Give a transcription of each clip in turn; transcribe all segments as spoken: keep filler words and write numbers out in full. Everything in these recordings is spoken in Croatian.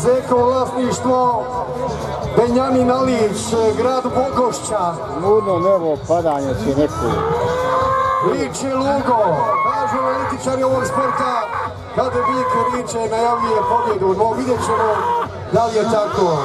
Zeko, vlasništvo Benjamin Alić, grad Bogošća. Mudno nebo, padanje si neku. Liče Lugo, kažu analitičari ovog sporta, kada Bik Liče najavljuje pobjedu. No, vidjet ćemo da li je tako.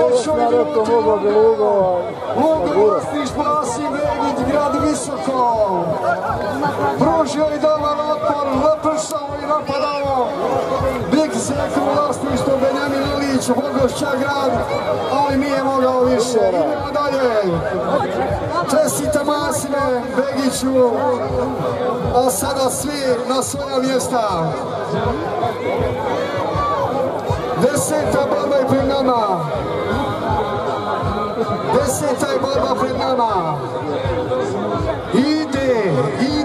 trećoj minuti Lugo, Lugo Ostić pasi Begić, grad visoko. Pružio i dobar otpor, napršao i napadao. Big Zeko vlasništvo Benjamin Alić, Vozuča grad, ali nije mogao više. Idemo dalje. Čestite Masine Begiću, a sada svi na svoja mjesta. Deseta borba je pred nama. Deseta je borba pred nama. I